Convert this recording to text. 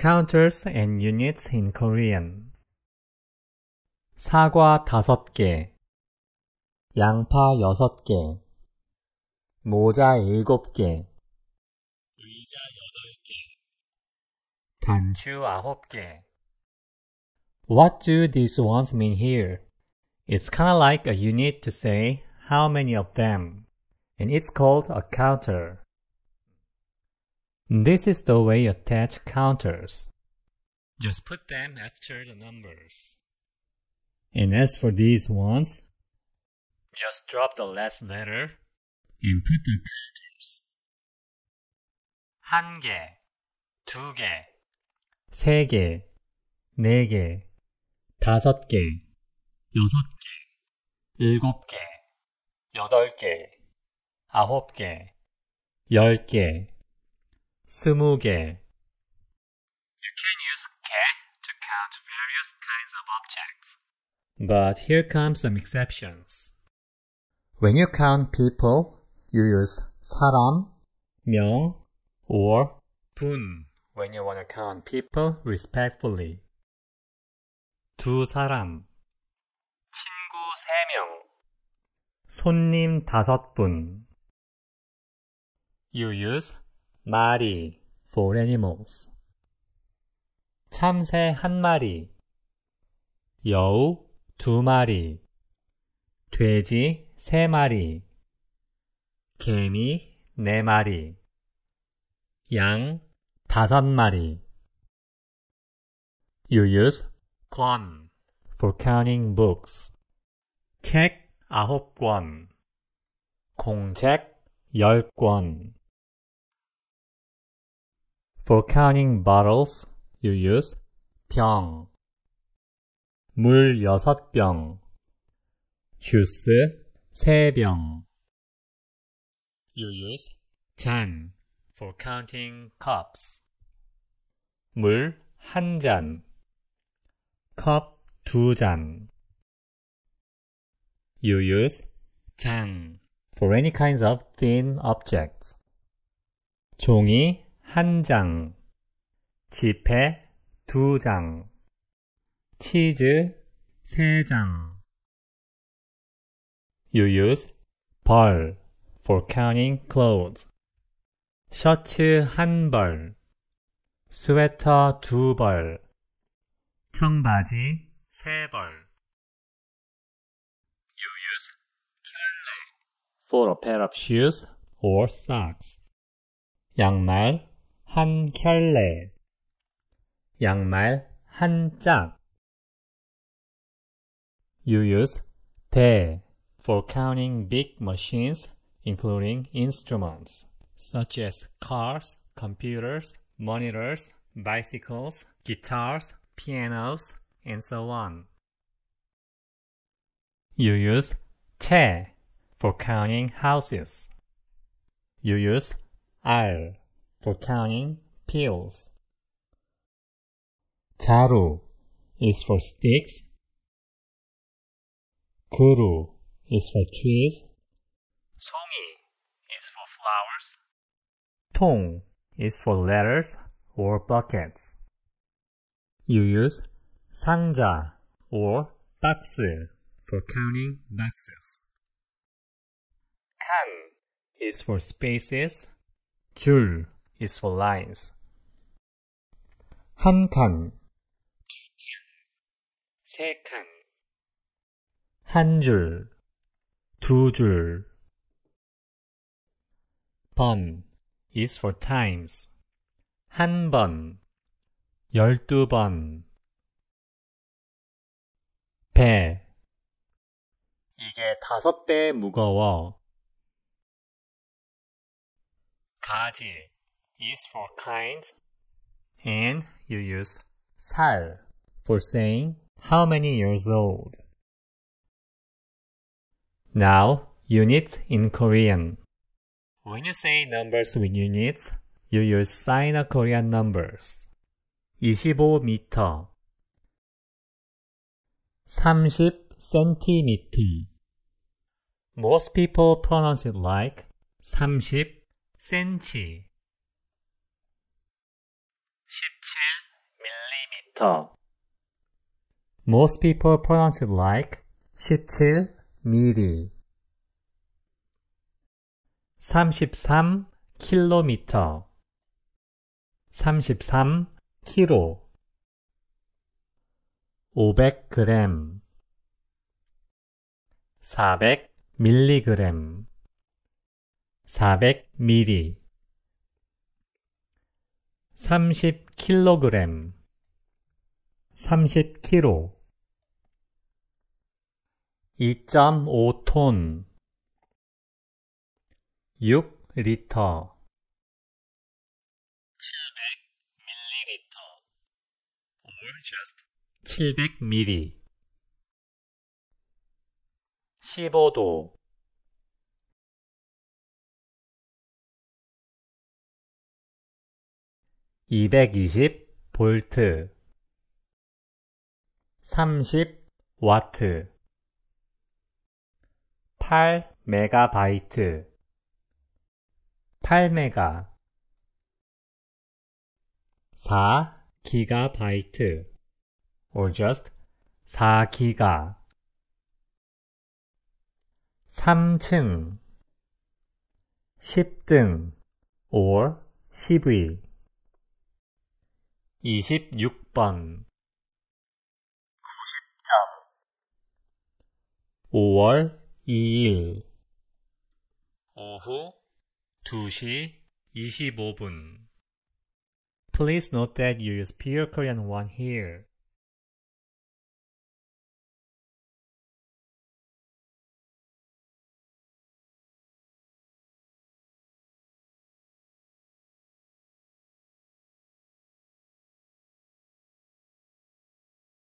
Counters and units in Korean. 사과 5개, 양파 6개, 모자 7개, 의자 8개, 단추 9개. What do these ones mean here? It's kind of like a unit to say how many of them, and it's called a counter. This is the way you attach counters. Just put them after the numbers. And as for these ones, just drop the last letter and put the counters. 1개, 2개, 3개, 4개, 5개, 6개, 7개, 8개, 9개, 10개, 20개. You can use 개 to count various kinds of objects. But here come some exceptions. When you count people, you use 사람, 명, or 분 when you want to count people respectfully. 두 사람, 친구 3명, 손님 5분. You use 마리 for animals. 참새 1마리, 여우 2마리, 돼지 3마리, 개미 4마리, 양 5마리. You use 권 for counting books. 책 9권, 공책 10권. For counting bottles, you use 병, 물 6병, 주스 3병. You use 잔 for counting cups. 물 1잔, 컵 2잔. You use 장 for any kinds of thin objects. 종이 1장, 지폐 2장, 치즈 3장. You use 벌 for counting clothes. 셔츠 1벌, 스웨터 2벌, 청바지 3벌. You use 켤레 for a pair of shoes or socks. 양말 1켤레, 양말 1짝. You use 대 for counting big machines, including instruments, such as cars, computers, monitors, bicycles, guitars, pianos, and so on. You use 태 for counting houses. You use 알 for counting pills. 자루 is for sticks. 그루 is for trees. 송이 is for flowers. 통 is for letters or buckets. You use 상자 or 박스 for counting boxes. 칸 is for spaces. 줄 is for lines. 한 칸, 2칸, 3칸. 한 줄, 2줄. 번 is for times. 한 번, 12번. 배, 이게 5배 무거워. 가지 is for kinds, and you use 살 for saying how many years old. Now, units in Korean. When you say numbers with units, you use Sino-Korean numbers. 25m, 30cm. Most people pronounce it like 30cm. 17 킬로미터. Most people pronounce it like 17mm. 33 킬로미터. 33 키로. 500g. 400 밀리그램. 400 ml. 30 킬로그램. 30 키로. 2.5톤. 6 리터. 700 밀리리터. or just 700 ml. 15도. 220 볼트. 30 와트. 8 메가바이트. 8메가. 4 기가바이트. or just 4기가. 3층. 10등. or 10위. 26번. 90점. 5월 2일. 오후 2시 25분. Please note that you use Pure Korean 1 here.